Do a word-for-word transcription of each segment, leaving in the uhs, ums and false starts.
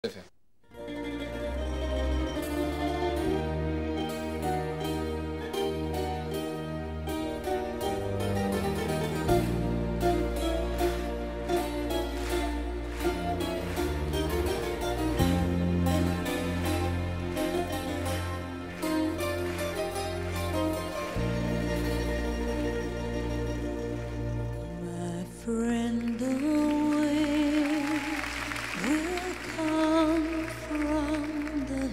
Tout à fait. My friend, the wind will come from the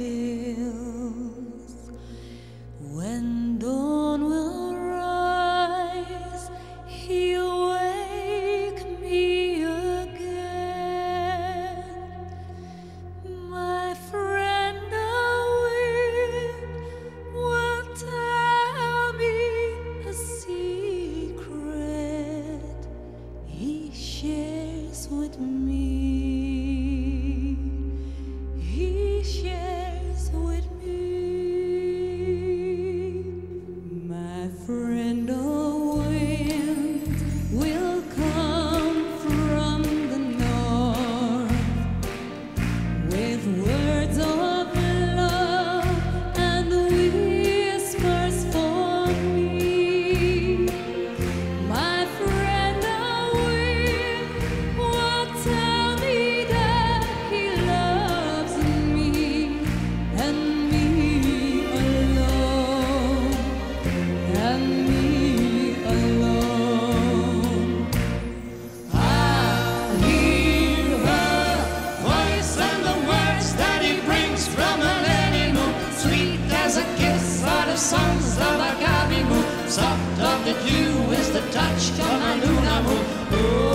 hills when dawn will rise. He'll wake me again. My friend, the wind will tell me a secret he shares with me. He shares with me. My friend, the wind will come from the north with words of love and whispers for me. My friend, the wind will tell me that he loves me and me alone, and me alone. I'll hear her voice and the words that he brings from an animal, sweet as a kiss are the songs of a gabimu, soft of the dew is the touch of a lunamu. Oh,